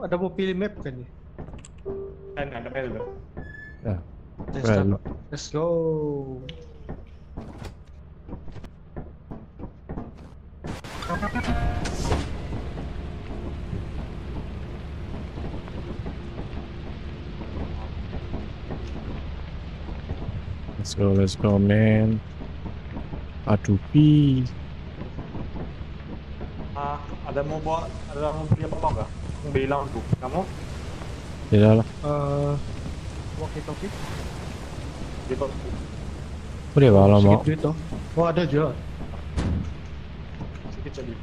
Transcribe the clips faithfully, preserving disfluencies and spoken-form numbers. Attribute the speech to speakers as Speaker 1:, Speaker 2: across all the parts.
Speaker 1: ada mau pilih map kan ya?
Speaker 2: Kan ada map dulu.
Speaker 3: Ya.
Speaker 1: Let's start.
Speaker 3: Well.
Speaker 1: Let's go.
Speaker 3: Let's go, let's go, man. Aduh, pi.
Speaker 2: Ah, ada mau bawa, ada mau beli apa enggak? Mau beli lampu. Kamu?
Speaker 3: Tidak lah.
Speaker 1: Uh, walkie talkie.
Speaker 2: Di top.
Speaker 3: Udah kalau mau.
Speaker 1: Sedikit duit toh. Oh ada juga.
Speaker 2: Sedikit jadi.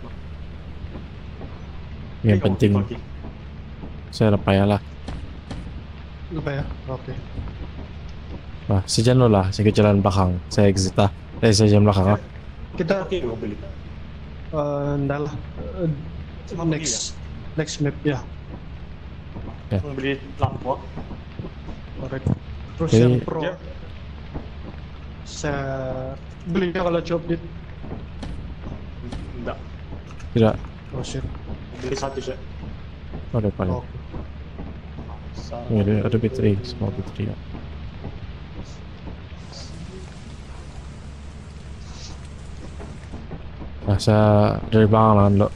Speaker 3: Yang penting saya lepaya lah.
Speaker 1: Lupa ya. Oke.
Speaker 3: Wah, sejan lo lah. Saya ke jalan belakang. Saya exit lah. Eh, saya jalan belakang lah.
Speaker 1: Kita
Speaker 2: Oke, mau beli.
Speaker 1: uh, ndak lah. Uh,
Speaker 2: Cuma
Speaker 1: next next map ya.
Speaker 3: Ya.
Speaker 2: Mau beli lampu.
Speaker 1: Alright. Terus
Speaker 3: Oke.
Speaker 1: yang pro.
Speaker 2: Ya.
Speaker 1: Saya belinya kalau job dit.
Speaker 2: Enggak.
Speaker 3: Tidak.
Speaker 1: Oh shit.
Speaker 2: Beli satu sih.
Speaker 3: Oh, depan.
Speaker 1: Oke.
Speaker 3: Ini ada, ada battery, small battery ya. Nah, saya dari belakang lah lo.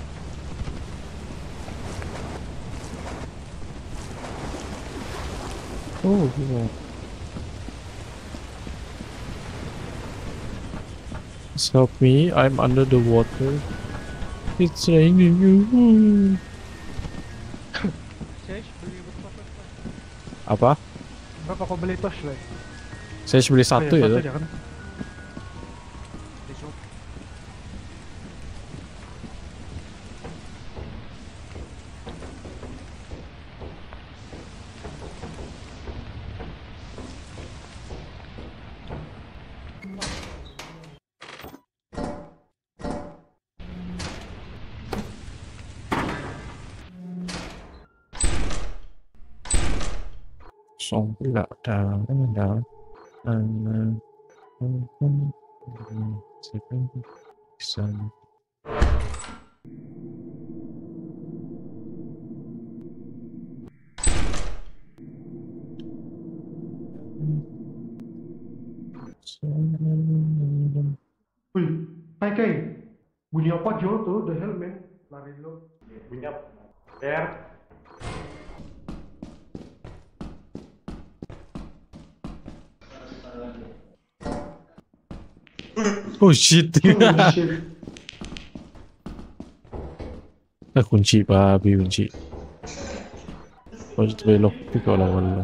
Speaker 3: Oh, yeah. Just help me, I'm under the water. It's raining.
Speaker 1: Saya beli berapa?
Speaker 3: Apa?
Speaker 1: Berapa kau beli torchlight?
Speaker 3: Saya beli satu ya.
Speaker 1: Satu
Speaker 3: Tuh.
Speaker 1: aja kan? Di shop.
Speaker 3: Xong lại down and down and then some
Speaker 1: Wih, hai Kai. Bunyi apa Jo tuh? The hell man. Lari lo.
Speaker 2: Punya air.
Speaker 3: oh shit.
Speaker 1: Oh, shit.
Speaker 3: Nah, kunci babi kunci. Oh, itu belok itu kalau awal.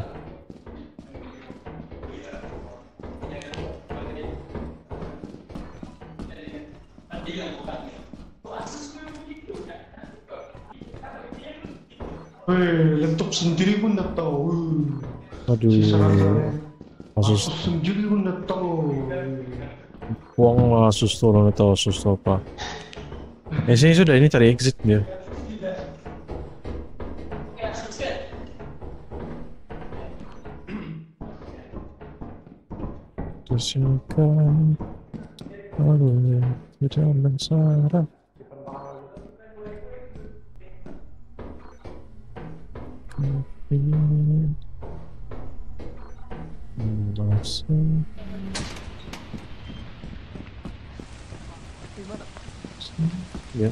Speaker 1: Wih, laptop sendiri pun nggak tahu.
Speaker 3: Aduh,
Speaker 1: Asus
Speaker 3: Asus
Speaker 1: sendiri pun nggak tahu.
Speaker 3: buang Asus tuh orang tahu Asus tuh apa. Eh, sini sudah ini cari exit dia. Tersiapkan oleh tidak mensara. Ya.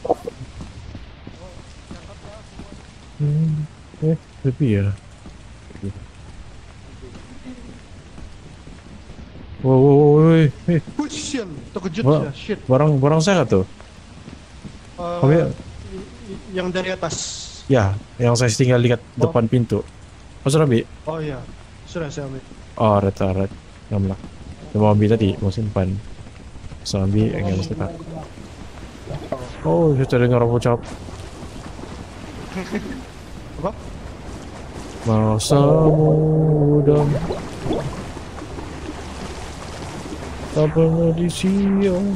Speaker 3: Hmm, eh, lebih ya. Wow, wow, wow, eh, eh,
Speaker 1: Wih, sial, terkejut
Speaker 3: Wah.
Speaker 1: ya, shit.
Speaker 3: barang barang saya tuh.
Speaker 1: Uh,
Speaker 3: Kamu ya-
Speaker 1: yang dari atas.
Speaker 3: Ya, yang saya tinggal dekat
Speaker 1: Oh.
Speaker 3: depan pintu. Oh, sudah bi?
Speaker 1: Oh iya, sudah saya ambil.
Speaker 3: Oh, red, red, enggak lah. Mau ambil tadi, mau simpan. Saya ambil, enggak mesti tak. Oh, sudah dengar ucap.
Speaker 1: Apa?
Speaker 3: Masa muda tak pernah disiang.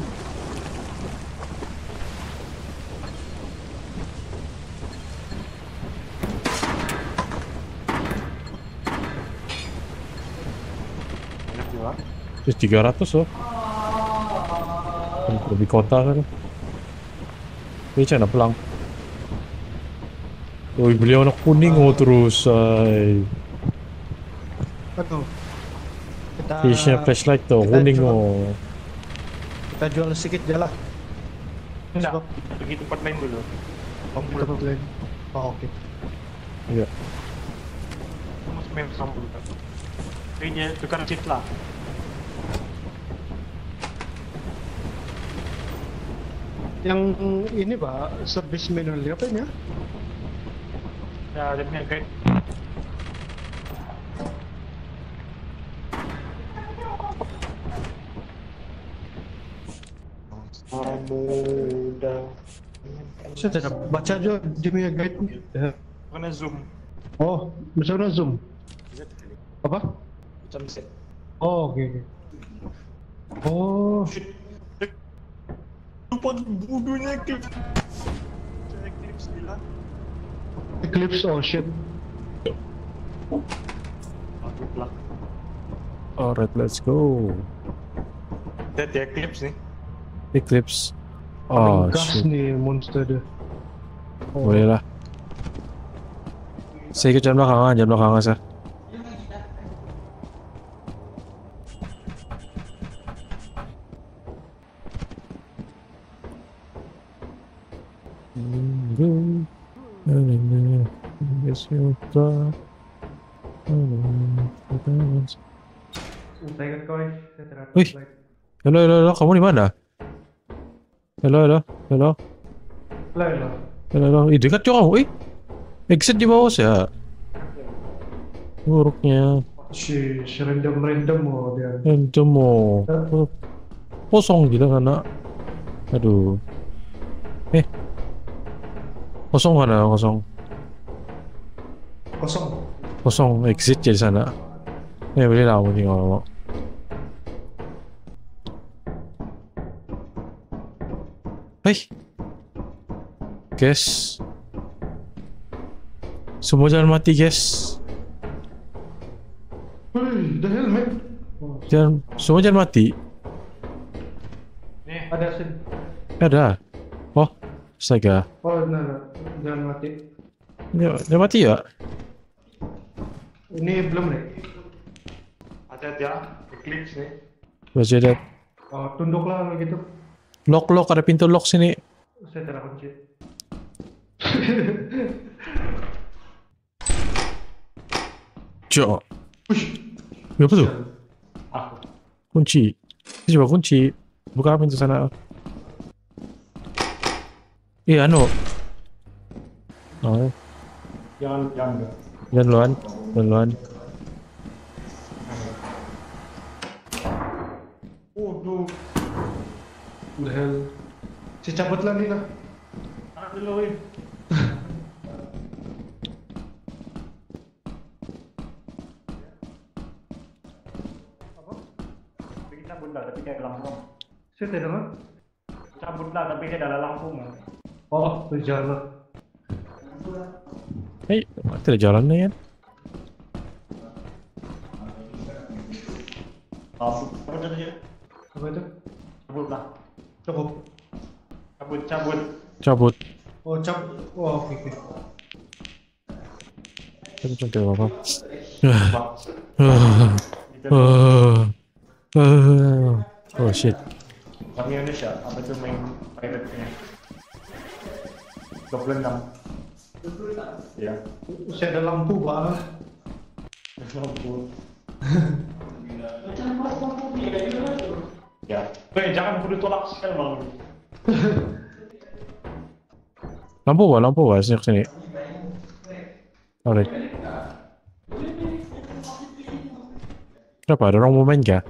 Speaker 2: Enak juga.
Speaker 3: Terus tiga ratus loh. Kan lebih kota kan. Ini cina pulang. Woi, beli warna kuning oh terus, ay.
Speaker 4: Aduh. Kita
Speaker 3: Fishnya flashlight tuh,
Speaker 4: kita
Speaker 3: kuning
Speaker 4: jual-
Speaker 3: oh.
Speaker 4: Kita jual sedikit jalan.
Speaker 2: Enggak,
Speaker 4: Sebab-
Speaker 2: pergi tempat lain dulu.
Speaker 4: Di tempat lain. Oh, oke.
Speaker 3: Iya.
Speaker 2: Mas main sama dulu. Tapi dia tukar chip lah.
Speaker 4: Yang ini Pak, service manual apa ya?
Speaker 2: Ya, dia punya guide. Muda.
Speaker 4: Saya tidak baca aja dia punya guide nih. Ya.
Speaker 2: Kena zoom.
Speaker 4: Oh, misalnya zoom. Apa?
Speaker 2: Macam set.
Speaker 4: Oh, oke oke. Oh,
Speaker 2: Shit. Lupa bodohnya klip. Saya klip sembilan.
Speaker 4: Eclipse, oh shit.
Speaker 2: Aku plak.
Speaker 3: Alright, let's go.
Speaker 2: Lihat ya clips nih.
Speaker 3: Eclipse. Oh,
Speaker 4: Gas
Speaker 3: shit.
Speaker 4: nih monster dia.
Speaker 3: Boleh lah. Saya ikut jam belakangan, jam belakangan sah.
Speaker 1: Saya ingat kau, saya terhadap
Speaker 3: Wih. Halo, halo, halo, kamu di mana? Halo, halo, halo,
Speaker 1: Lah, lah.
Speaker 3: halo, halo. Ih, dekat juga kamu. Ih, exit di bawah ya. Buruknya.
Speaker 1: Si, si random random oh dia.
Speaker 3: Itu mau kosong gitu karena. Aduh. Eh. Kosong mana kosong?
Speaker 1: Kosong.
Speaker 3: Kosong exit jadi sana. Eh, boleh lah mungkin kalau mau. Hei. Guys. Semua jangan mati, guys.
Speaker 1: Wih, the hell man. Oh,
Speaker 3: Jangan, semua jangan mati.
Speaker 2: Nih,
Speaker 1: ada sin.
Speaker 3: Ada. Oh, astaga.
Speaker 1: Oh, nah, nah, jangan mati.
Speaker 3: Ya, jangan mati ya?
Speaker 1: Ini belum nih.
Speaker 2: hati-hati ya. Eclipse nih.
Speaker 3: Baca lihat.
Speaker 1: Oh, tunduklah kalau gitu.
Speaker 3: Lock, lock, ada pintu lock sini.
Speaker 1: Saya tidak kunci.
Speaker 3: Cok. Ya, apa tuh?
Speaker 2: Aku.
Speaker 3: Kunci. Ini coba kunci. Buka pintu sana. Iya, anu. Oh,
Speaker 2: Jangan, jangan. enggak.
Speaker 3: dan luan, dan luan.
Speaker 2: Waduh.
Speaker 1: The hell. Si cabutlah nih lah.
Speaker 2: Anak dulu, Win. Tapi kita cabut lah, tapi kayak langsung.
Speaker 1: Saya tidak dengar.
Speaker 2: Cabut lah, tapi kayak dalam langsung.
Speaker 1: Oh, itu jalan.
Speaker 3: Hei, tidak jalan nih kan?
Speaker 2: Cabut, cabut aja.
Speaker 1: Apa itu?
Speaker 2: Cabut lah.
Speaker 1: Cukup.
Speaker 2: Cabut, cabut.
Speaker 3: Cabut.
Speaker 1: Oh, cap. Oh, oke, oke.
Speaker 3: Cabut, cabut, apa?
Speaker 2: Bang. Kita
Speaker 3: Oh shit.
Speaker 2: Kami Indonesia, apa itu main pirate-nya? dua puluh enam. Ya.
Speaker 1: Saya ada lampu, Pak.
Speaker 2: Lampu. Ya. Weh, jangan kudu tolak sekali bang.
Speaker 3: Lampu apa? Lampu apa? Sini sini. Alright. Kenapa? Ada orang mau main kah?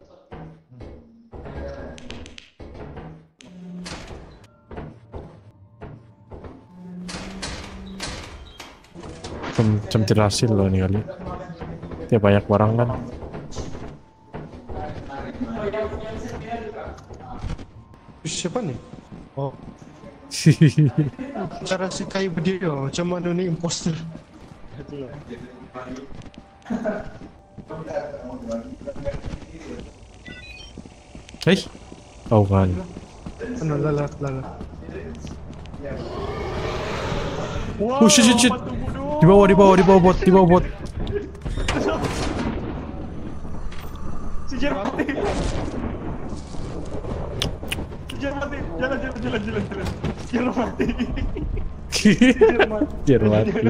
Speaker 3: Macam, macam tidak hasil loh nih kali. Dia banyak barang kan.
Speaker 4: Siapa nih? Oh, cara si kayu berdiri oh, macam mana nih imposter?
Speaker 3: Hei, oh kan.
Speaker 4: Ano lalat lalat.
Speaker 2: Wow,
Speaker 3: Oh shit shit shit.
Speaker 2: batu bodoh.
Speaker 3: Di bawah di bawah di bawah bot di bawah bot.
Speaker 2: Si Jar mati. Si Jar mati. Jalan jalan jalan jalan jalan. Si Jar mati.
Speaker 3: Jar mati.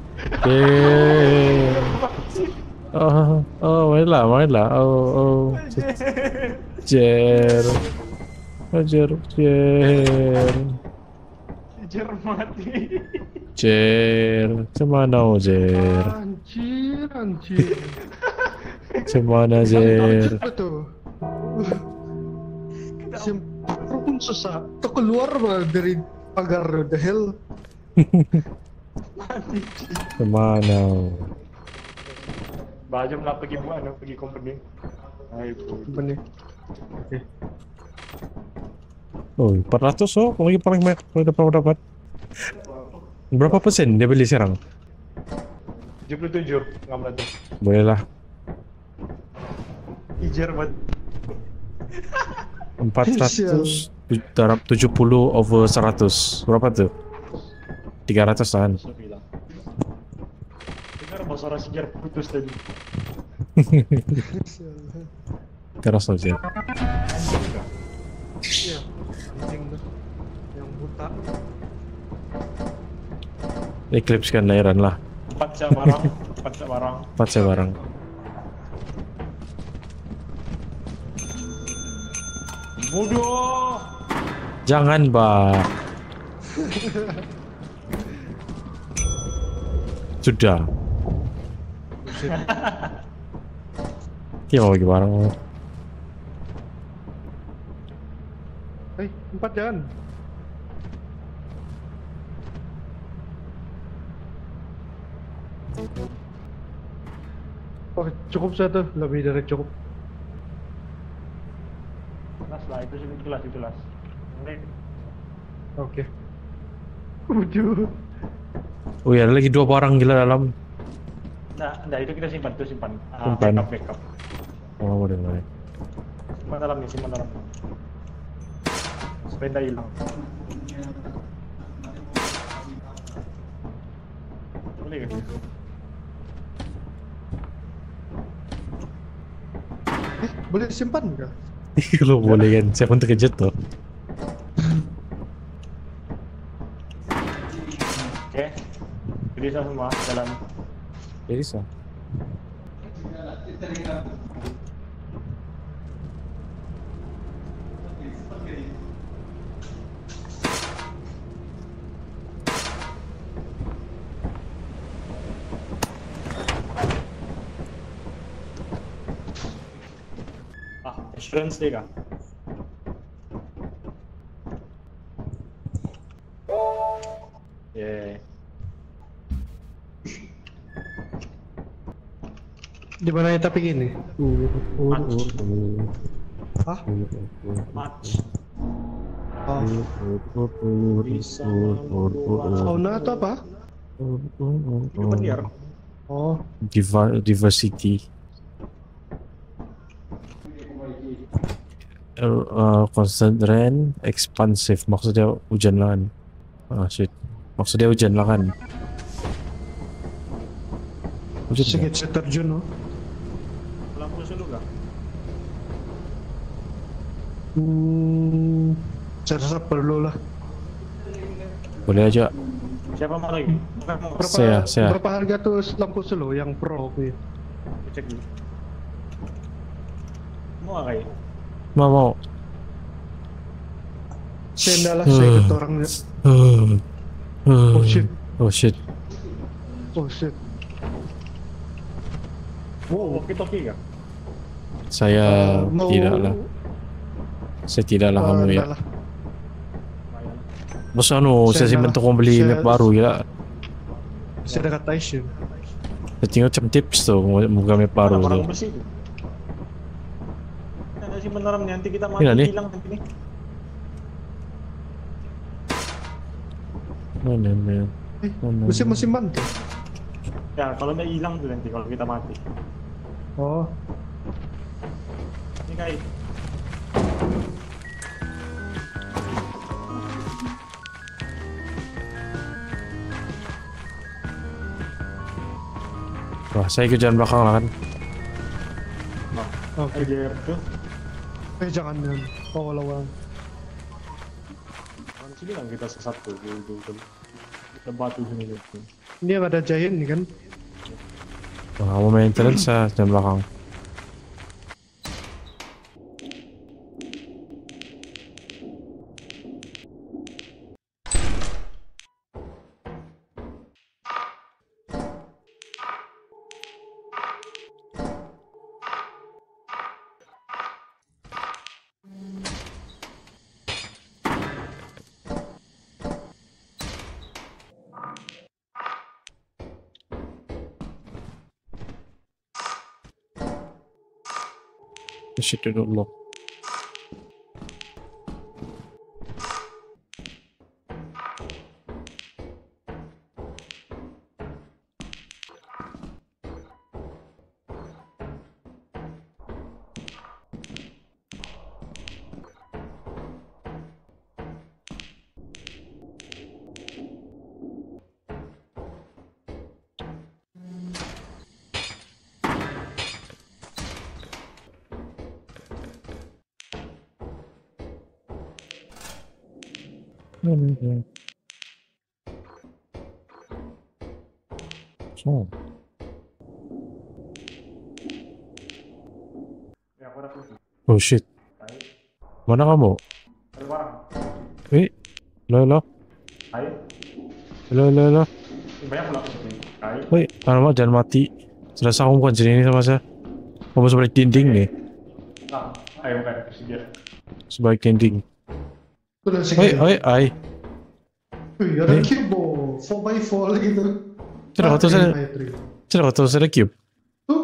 Speaker 3: Eh. Oh, oh, main lah, main lah. Oh, oh. Jer. Oh, Jer, Jer.
Speaker 2: Si Jar mati.
Speaker 3: Jer. Cemana oh, Jer?
Speaker 4: Anjir, anjir.
Speaker 3: Cemana Jer?
Speaker 4: Apa tuh? Siapa pun susah. Tuh keluar bah, dari pagar, the hell.
Speaker 2: Mati.
Speaker 3: Cemana? Oh?
Speaker 2: Baju lah pergi buat anu pergi company. Ayo.
Speaker 4: Apa nih? Oke.
Speaker 3: Oh, empat ratus oh, lagi paling banyak kalau dapat dapat. Berapa persen dia beli sekarang?
Speaker 2: tujuh puluh tujuh ngambil tuh.
Speaker 3: Boleh lah.
Speaker 2: Ijar buat
Speaker 3: empat ratus darab tujuh puluh over seratus. Berapa tuh? tiga ratus an.
Speaker 2: bilang. Dengar bahasa orang Sijar putus tadi.
Speaker 3: Keras aja.
Speaker 4: Iya, anjing tuh. Yang buta.
Speaker 3: Eclipse kan lairan lah.
Speaker 2: Empat sak barang, empat sak barang.
Speaker 3: Empat saya barang.
Speaker 2: Bodoh.
Speaker 3: Jangan, Mbak. Sudah. Iya mau bagi barang.
Speaker 4: Eh, empat jangan. Oh, cukup satu, lebih dari cukup.
Speaker 2: Las lah itu sih jelas itu las. Ini
Speaker 4: Oke. Udah.
Speaker 3: Oh iya, ada lagi dua barang gila dalam.
Speaker 2: nah, nah itu kita simpan, itu simpan. Ah,
Speaker 3: Simpan.
Speaker 2: Backup, backup.
Speaker 3: Oh, boleh boleh.
Speaker 2: Simpan dalam nih, simpan dalam. Sepeda hilang. Boleh kan?
Speaker 4: Eh, boleh simpan nggak?
Speaker 3: Kalau boleh kan, saya pun terkejut tuh.
Speaker 2: Oke. Jadi semua jalan.
Speaker 3: Ya bisa.
Speaker 2: Ah, assurance deh kah? Yeah.
Speaker 4: Di mana ya tapi gini? Hah?
Speaker 2: Match.
Speaker 4: Oh,
Speaker 2: Bisa
Speaker 4: fauna atau apa?
Speaker 2: Hidupan liar.
Speaker 4: Oh,
Speaker 3: Diva diversity. Uh, uh, constant rain, expansive. Maksudnya hujan lah kan. Ah shit. Maksudnya hujan lah kan. Hujan nggak?
Speaker 4: sedikit saya terjun, oh.
Speaker 2: Lampu sulu kah?
Speaker 4: Hmm, saya rasa perlu lah.
Speaker 3: Boleh aja.
Speaker 2: Siapa mau lagi? Mau
Speaker 4: Berapa,
Speaker 3: Saya, saya.
Speaker 4: berapa harga tuh lampu slow yang pro gitu?
Speaker 2: cek dulu. Mau kayak?
Speaker 3: Mau mau.
Speaker 4: Saya lah, saya ikut orangnya.
Speaker 3: Oh
Speaker 4: shit.
Speaker 3: Oh shit.
Speaker 4: Oh shit.
Speaker 2: Wow, walkie-talkie kah?
Speaker 3: Saya
Speaker 4: Uh, mau-
Speaker 3: tidak lah. Saya tidak lah
Speaker 4: Oh,
Speaker 3: kamu ya.
Speaker 4: enggak lah.
Speaker 2: Lumayan.
Speaker 3: Bos anu,
Speaker 4: Saya
Speaker 3: saya simpen
Speaker 4: dah-
Speaker 3: untuk beli
Speaker 4: saya-
Speaker 3: map baru gila.
Speaker 4: Saya dekat Taishin.
Speaker 3: Saya tinggal macam tips tuh, mau buka map baru
Speaker 2: Mana
Speaker 3: tuh.
Speaker 2: barang bersih itu? Ada sih beneran nanti kita mati
Speaker 3: Ini nih.
Speaker 2: hilang nanti nih.
Speaker 3: Mana mana.
Speaker 4: Eh,
Speaker 3: Mana,
Speaker 4: musim-musim bantu.
Speaker 2: Ya kalau nggak hilang tuh nanti kalau kita mati.
Speaker 4: Oh,
Speaker 2: Ini kayak
Speaker 3: Wah, saya ikut jalan belakang lah kan.
Speaker 4: Oke.
Speaker 2: Aja tuh.
Speaker 4: Eh jangan jangan. Oh lawan.
Speaker 2: Kan sini kan kita sesat tuh, tuh, tuh, tuh. Kita batu sini tuh.
Speaker 4: Ini yang ada giant nih kan.
Speaker 3: Wah, mau maintenance ya jalan belakang. Shit, dulu. So.
Speaker 2: Ya, aku ada kunci.
Speaker 3: Oh shit. Mana kamu?
Speaker 2: Ada barang.
Speaker 3: Eh, lo lo,
Speaker 2: Ayo.
Speaker 3: lo lo lo.
Speaker 2: Banyak pula kunci. Ayo.
Speaker 3: Woi, alamak jangan mati. Sudah kamu bukan sini sama saya. Kamu sebalik dinding nih,
Speaker 2: Nah, ayo bukan kasih dia.
Speaker 3: sebalik dinding.
Speaker 4: Udah sih.
Speaker 3: Oi, oi, ai.
Speaker 4: Wih, ada
Speaker 3: Eh.
Speaker 4: cube four by four gitu.
Speaker 3: Sudah kau tahu saya,
Speaker 4: Matri.
Speaker 3: sudah kau tahu saya ada cube.
Speaker 4: Tuh,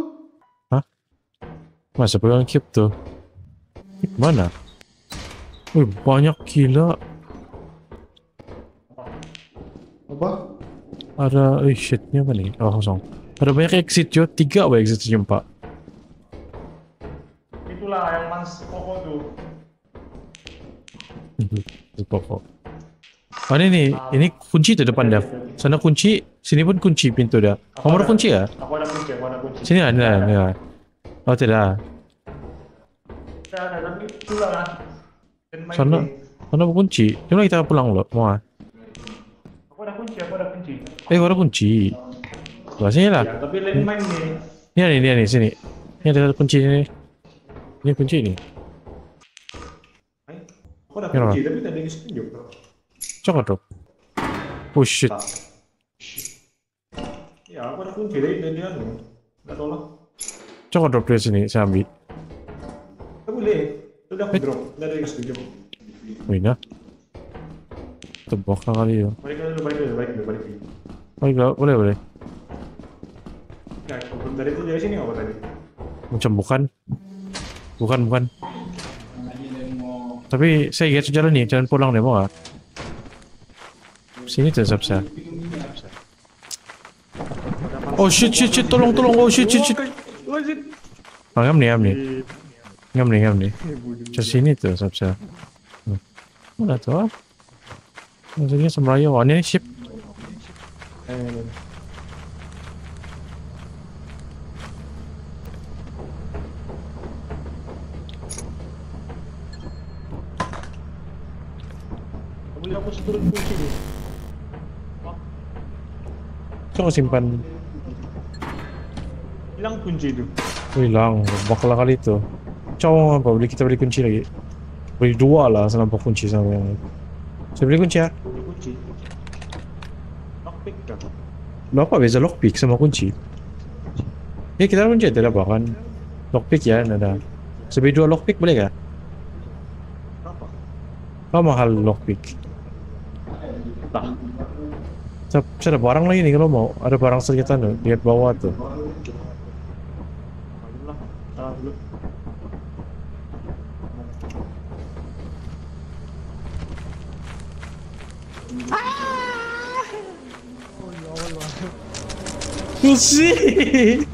Speaker 3: Masa pegang cube tuh? Mana? Wih, banyak gila.
Speaker 4: apa?
Speaker 3: Ada, eh shit, ini apa nih? Oh, kosong. Ada banyak exit yo, tiga apa exit sejam pak?
Speaker 2: Itulah yang mas pokok tuh.
Speaker 3: Itu pokok. Oh ini nih, ini kunci tuh depan Dav. Sana kunci, sini pun kunci pintu dah. Kamu ada kunci ya?
Speaker 2: Aku ada kunci, aku ada kunci.
Speaker 3: Sini ada, ada. Oh tidak.
Speaker 2: Saya ada, tapi itulah kan. Dan main
Speaker 3: Sana,
Speaker 2: game.
Speaker 3: sana ada kunci. Cuma kita pulang loh, mau? ah?
Speaker 2: Aku ada kunci, aku ada kunci.
Speaker 3: Eh, ada kunci. Wah, sini lah.
Speaker 2: Ya, tapi lain main nih.
Speaker 3: Ini ada, ini ada, nih, sini. Ini ada kunci ini. Ini kunci ini.
Speaker 2: Hai. Aku ada
Speaker 3: Kenapa?
Speaker 2: kunci, tapi tadi yang tunjuk.
Speaker 3: Coba dong. Oh shit.
Speaker 2: Ya, aku ada kunci dari dari dia anu. Enggak tahu lah.
Speaker 3: Coba drop dari sini, saya ambil.
Speaker 2: Tak boleh. Udah aku drop, enggak ada yang setuju.
Speaker 3: Wih, nah. Tebak lah kali ya.
Speaker 2: Balik dulu, balik dulu, balik dulu, balik dulu.
Speaker 3: Oh, enggak, boleh, boleh.
Speaker 2: Ya, dari itu dari sini apa tadi?
Speaker 3: Macam bukan. Bukan, bukan. Tapi saya ingat jalan nih, jalan pulang deh, mau gak? Sini tuh, Sabsa. Oh shit, shit, shit, tolong, tolong, oh shit, shit, shit.
Speaker 2: Oh shit.
Speaker 3: Oh, ngam nih, ngam nih. Ngam nih, ngam nih. Ke sini tuh, Sabsa. Hmm. Udah tuh. Maksudnya semrayo, oh, ini ship.
Speaker 2: Eh, boleh aku turun kunci dulu.
Speaker 3: Coba simpan.
Speaker 2: Hilang kunci itu.
Speaker 3: Oh, hilang, bakal kali itu. Coba apa, beli kita beli kunci lagi. Beli dua lah, senampak kunci sama yang lain. Saya beli kunci ya.
Speaker 2: Beli kunci. Lockpick kan?
Speaker 3: Lo apa beza lockpick sama kunci? Ya kita kunci ada apa kan? Lockpick ya, ada. Saya beli dua lockpick boleh gak?
Speaker 2: Berapa?
Speaker 3: Apa mahal lockpick?
Speaker 2: Entah.
Speaker 3: Saya, saya ada barang lagi nih kalau mau. Ada barang senjata tuh, lihat bawah tuh.
Speaker 2: Alhamdulillah. Salah dulu.
Speaker 3: Pusing.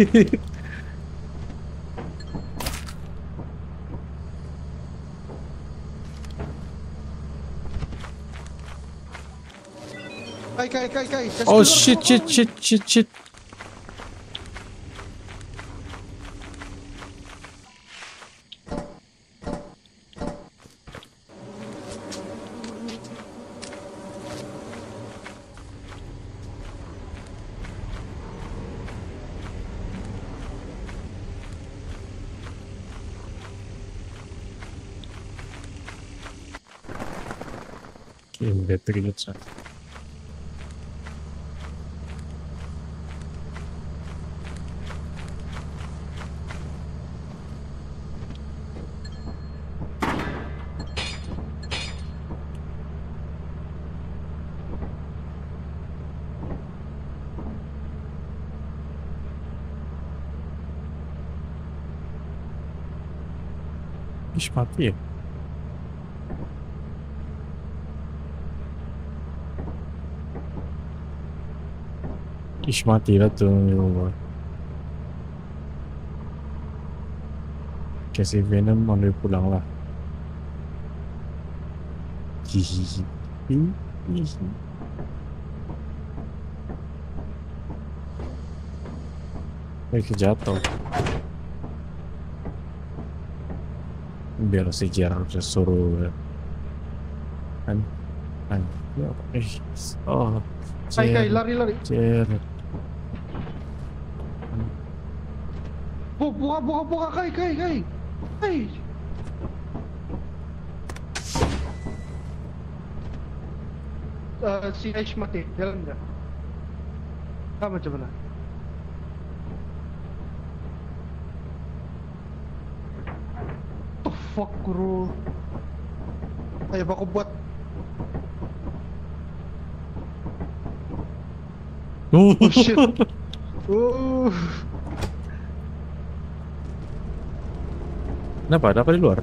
Speaker 4: Kai kai kai kai. kasih
Speaker 3: Oh
Speaker 4: keluar,
Speaker 3: shit,
Speaker 4: keluar,
Speaker 3: shit,
Speaker 4: keluar.
Speaker 3: shit, shit, shit. Ini terkejut saya. Ish, mati ya? Ish, mati lah tuh. Kasih Venom mau dia pulang lah. Hihihi. Hihihi. Eh, kejatuh. Biar si J R harus suruh kan kan ya apa eh oh
Speaker 4: Kai Kai lari lari.
Speaker 3: J R
Speaker 4: Bu- Buka buka buka Kai Kai Kai. Kai. Eh, si Aish mati, jalan enggak? Kamu macam mana? The fuck bro. Ayo aku buat.
Speaker 3: oh
Speaker 4: Oh shit. Uh.
Speaker 3: kenapa ada apa di luar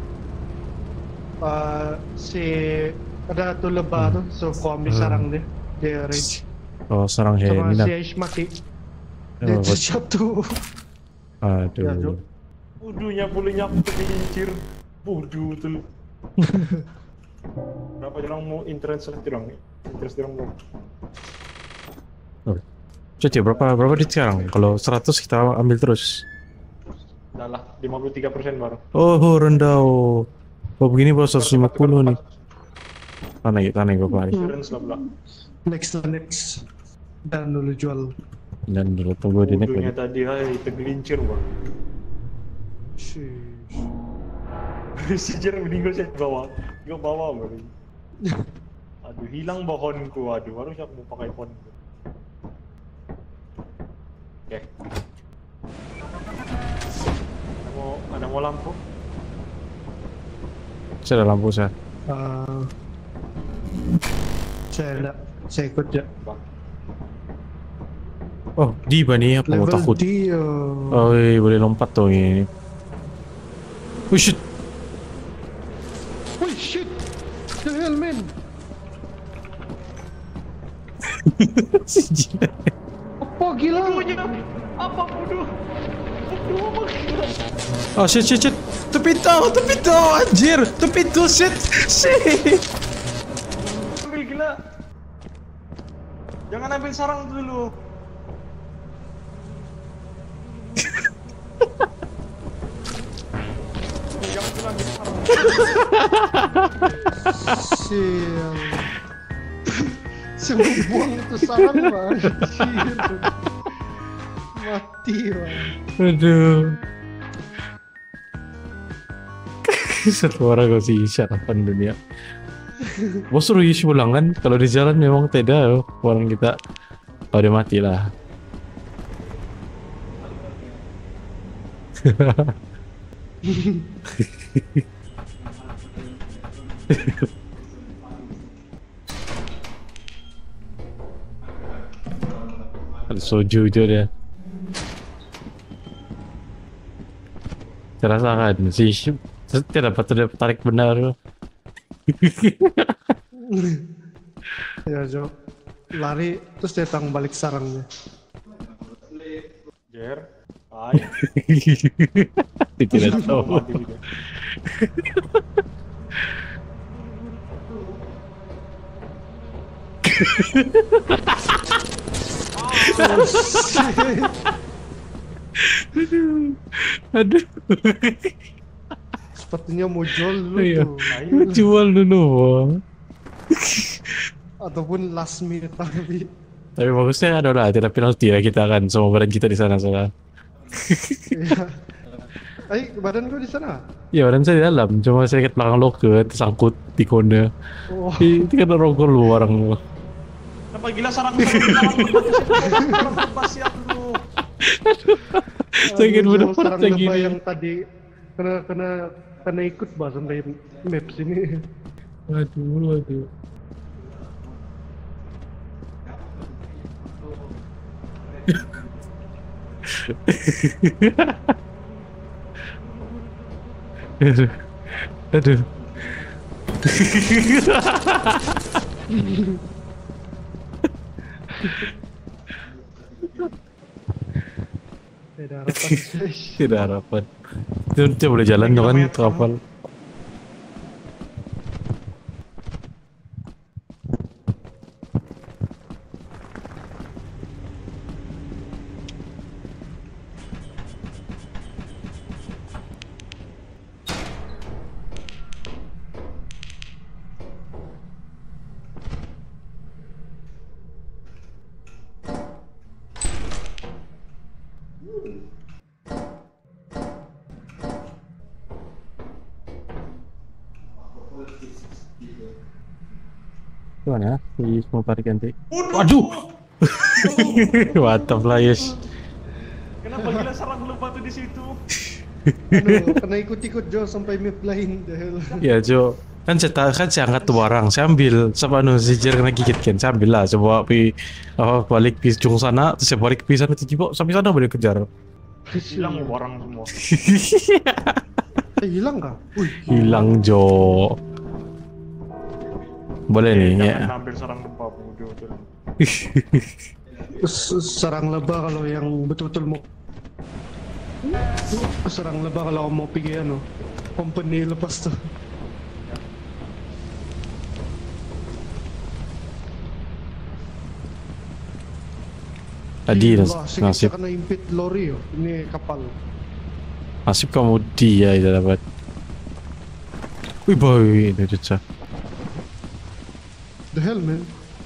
Speaker 4: Uh, si ada tuh lebah tuh, so kau ambil
Speaker 3: Hmm.
Speaker 4: sarang dia, dia rage.
Speaker 3: oh serang
Speaker 4: Sama
Speaker 3: Hemina
Speaker 4: si Aish mati. Dia
Speaker 3: oh, buat-
Speaker 4: siap tuh. Ya,
Speaker 3: aduh
Speaker 4: Jok.
Speaker 2: Bodohnya pulihnya aku tergelincir. Bodoh betul. Berapa orang mau interest orang nih? Interest orang mau.
Speaker 3: jadi berapa berapa di sekarang kalau seratus kita ambil terus
Speaker 2: Dah lah, lima puluh tiga persen baru.
Speaker 3: oh rendah oh oh begini bos seratus lima puluh nih tanah ya tanah gue kemarin
Speaker 2: Insurance lah pula.
Speaker 4: Next lah next. Dan dulu jual.
Speaker 3: dan dulu tunggu di next
Speaker 2: Bodohnya
Speaker 3: lagi.
Speaker 2: tadi hai tergelincir bang.
Speaker 4: Sheesh.
Speaker 2: Si Jer meninggal saya di bawah. Dia bawah bang. Aduh hilang pohonku. Aduh harusnya aku mau pakai pohon. Oke. Ada mau ada mau lampu?
Speaker 3: saya ada lampu saya
Speaker 4: Uh, saya enggak, saya ikut ya.
Speaker 2: Bang.
Speaker 3: oh di nih apa mau
Speaker 4: Level
Speaker 3: takut
Speaker 4: D.
Speaker 3: oh
Speaker 4: Uh,
Speaker 3: iya, boleh lompat tuh ini oh shit
Speaker 4: Wih shit, the hell man.
Speaker 3: si J R.
Speaker 4: Apa gila?
Speaker 2: Bodohnya apa bodoh? Bodoh apa gila?
Speaker 3: Oh shit shit shit tu pintu tu pintu anjir tu pintu shit shit
Speaker 2: Ambil gila. Jangan ambil sarang dulu. Jangan dulu ambil sarang.
Speaker 4: Sial. Semua buang itu sarang bang. Anjir. Mati bang.
Speaker 3: aduh satu orang kau sih syarapan dunia bos suruh isi ulang kan kalau di jalan memang tidak orang kita oh dia mati lah ada soju je dia saya rasakan si tidak dapat tertarik benar
Speaker 4: Ya Jo, lari terus datang balik sarangnya.
Speaker 2: Jer, hai.
Speaker 3: tidak tahu
Speaker 2: Mati dia.
Speaker 3: aduh
Speaker 4: Sepertinya mau jual dulu
Speaker 3: iya
Speaker 4: tuh.
Speaker 2: Ayo.
Speaker 3: jual dulu bang
Speaker 4: Ataupun last minute tapi.
Speaker 3: tapi bagusnya adalah tidak penalti lah kita akan semua badan kita di sana soalnya
Speaker 4: Iya. Ay, badan kau di sana?
Speaker 3: Ya badan saya di dalam, cuma saya ke belakang loker, tersangkut di kona.
Speaker 4: Oh,
Speaker 3: Itu kan rogol lu barang lu.
Speaker 2: Kenapa gila sarang sarang sarang sarang lepas siap lu.
Speaker 3: Saya ingin
Speaker 4: aduh,
Speaker 3: mendapat
Speaker 4: sarang
Speaker 3: yang
Speaker 4: lebah
Speaker 3: gini.
Speaker 4: yang tadi kena kena kena ikut bah sampai map sini.
Speaker 3: Waduh, waduh. Aduh. Aduh.
Speaker 4: Tidak harapan guys.
Speaker 3: Tidak harapan. Itu dia boleh jalan tuh kan kapal. Gimana? Di semua tarik ganti. Waduh. Mantap lah yes.
Speaker 2: Kenapa gila sarang lebah tuh di situ?
Speaker 4: Anu, kena ikut-ikut Jo sampai map lain the hell.
Speaker 3: Ya Jo, kan saya ta- kan saya angkat tuh barang, saya ambil, sama anu si Jer kena gigit kan, saya ambil lah, coba pi apa balik pi ujung sana, terus saya balik pi sana, tiba sampai sana boleh kejar.
Speaker 2: Hilang ya orang semua.
Speaker 4: Eh, hilang kah? Wih,
Speaker 3: Hilang Jo. Boleh nih ya.
Speaker 2: Jangan ambil sarang lebah bodoh tuh.
Speaker 4: S- serang lebah kalau yang betul-betul mau serang lebah kalau mau pergi anu company lepas tuh.
Speaker 3: Tadi
Speaker 4: Ih,
Speaker 3: nas-
Speaker 4: lah, sikit
Speaker 3: nasib
Speaker 4: kena impit lori yo. Ini kapal.
Speaker 3: nasib kamu dia itu dapat. Wih boy, itu cecah.
Speaker 4: The hell man.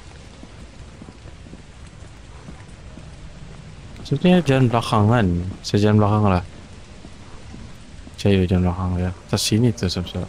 Speaker 3: Sebenarnya jalan belakangan, saya jalan belakang lah. Saya jalan belakang ya. Atas sini tuh sebesar.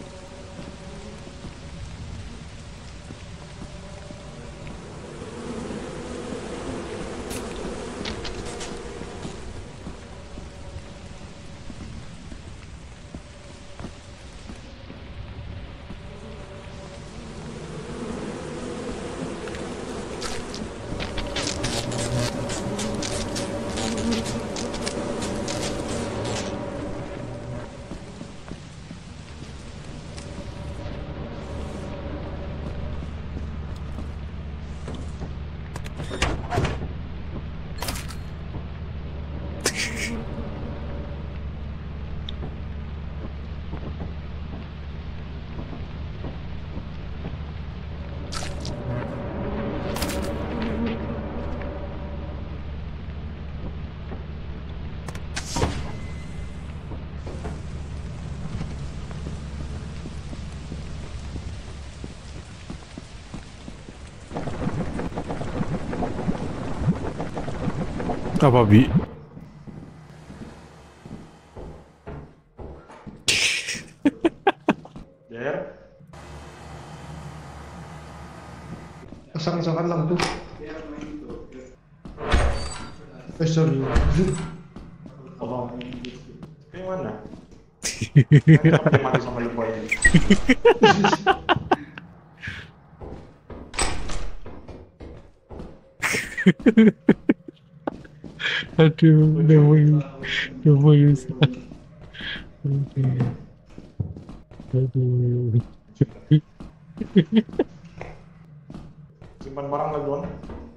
Speaker 3: Apa bi?
Speaker 2: Jer,
Speaker 4: Pasang-pasangkan lampu. Eh sorry.
Speaker 2: tolong. Kayak mana? Kenapa dia mati sama lebah ini?
Speaker 3: Aduh, udah mau udah mau Aduh.
Speaker 2: Simpan barang lagi doang.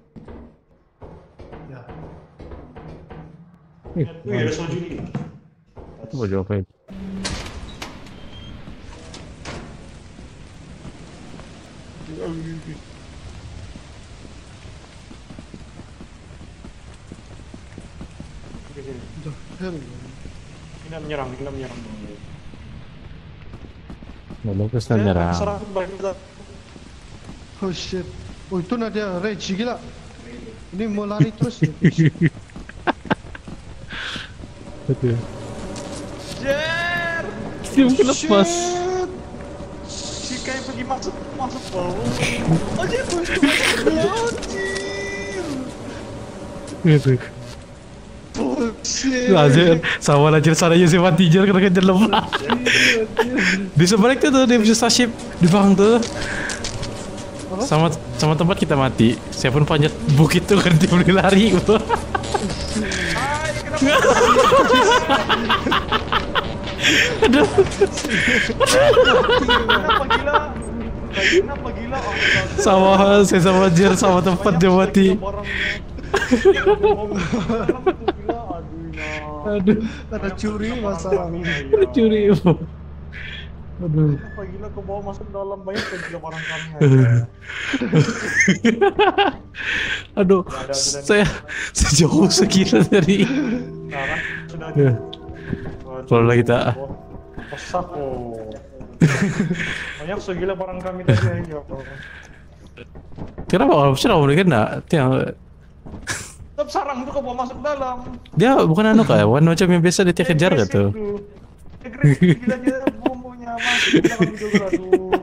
Speaker 4: Ya.
Speaker 2: Wih, ada soju nih.
Speaker 3: Coba jawabin.
Speaker 2: Oke, sini.
Speaker 4: The hell.
Speaker 2: Ini menyerang, ini menyerang.
Speaker 3: Lalu ke sana nyerang.
Speaker 2: Serang balik kita.
Speaker 4: Oh shit. Oh itu Nadia rage gila. Ini mau lari terus.
Speaker 3: Aduh.
Speaker 2: Anjir.
Speaker 3: Dia mungkin lepas.
Speaker 2: Si Kai pergi masuk masuk bawah. Anjir, bos tuh anjir.
Speaker 3: Gitu. Anjir, sama aja sananya si mati jar kena kejar lemah. Di seberang tuh tuh dia bisa Starship di belakang tuh. Sama sama tempat kita mati. Saya pun panjat bukit tuh kan dia boleh lari. Aduh.
Speaker 2: Kenapa gila? Kenapa gila?
Speaker 3: Sama saya sama Jer sama tempat dia mati. Aduh,
Speaker 4: Ada curi masalahnya.
Speaker 3: curi. Aduh.
Speaker 2: Kenapa gila ke bawah masuk dalam banyak gila barang kami.
Speaker 3: Aduh, saya sejauh segila dari.
Speaker 2: Sekarang sudah
Speaker 3: Ya. Kalau lagi tak.
Speaker 2: Pesak oh. Banyak segila barang kami tadi aja.
Speaker 3: Kenapa kalau sudah boleh kena? Dia
Speaker 2: Tetap sarang tuh ke bawah masuk dalam.
Speaker 3: dia bukan anu kayak one macam yang biasa dia kejar gitu.
Speaker 2: Gila dia bumbunya masuk dalam juga aduh.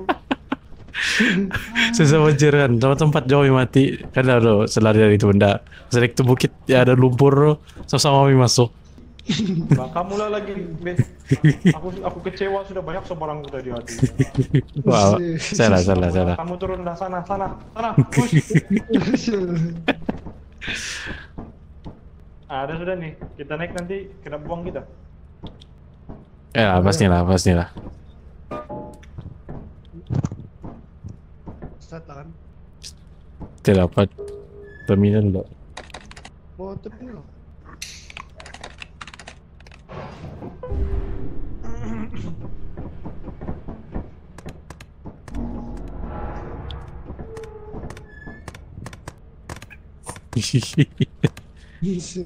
Speaker 3: Saya sama Jer kan, sama tempat jauh yang mati. Kan ada selari dari itu benda. Selek itu bukit ya ada lumpur, sama-sama kami masuk.
Speaker 2: Bang, kamu lah lagi, Ben. Aku aku kecewa sudah banyak sebarang udah di hati.
Speaker 3: Wah, salah salah salah.
Speaker 2: Kamu turun dah sana, sana, sana. Push. Ada sudah nih. Kita naik nanti kena buang kita.
Speaker 3: Ya pasti lah, pasti lah.
Speaker 4: Start kan?
Speaker 3: Tidak dapat terminal loh.
Speaker 4: Oh, terminal. Bisa.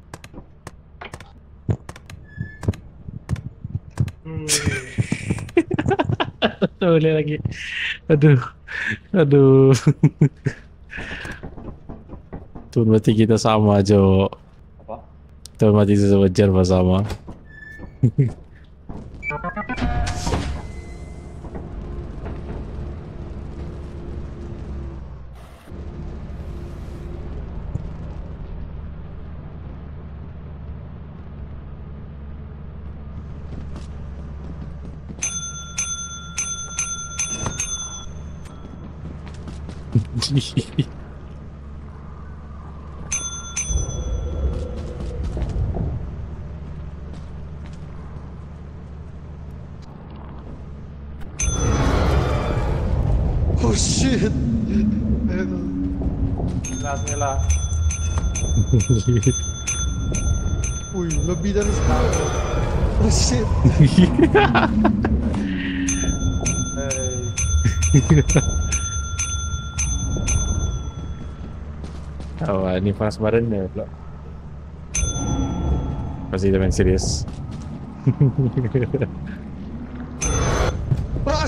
Speaker 2: Hmm.
Speaker 3: Boleh lagi. Aduh, aduh. Tuh berarti kita sama Jo.
Speaker 2: Apa?
Speaker 3: Tuh mati sewajar bersama.
Speaker 4: Oh shit.
Speaker 2: Jelas nih lah.
Speaker 4: Wih, lebih dari sepuluh. Oh shit.
Speaker 3: Oh, ini panas badan ya, Bro. Pasti kita main serius.
Speaker 4: Pas.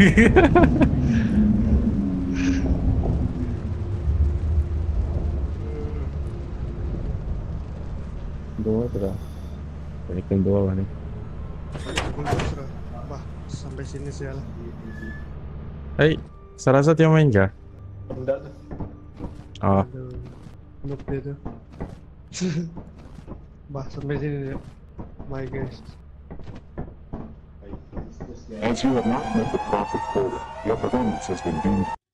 Speaker 3: Dua terus. Balikin dua nih.
Speaker 4: Bah, sampai sini sih lah.
Speaker 3: Hei, Sarasa yang main kah?
Speaker 2: Enggak tuh.
Speaker 3: Oh,
Speaker 4: Aduh, noob dia tuh. Bah, sampai sini ya. Bye guys.
Speaker 5: As you have not met the profit quota, your performance has been doomed.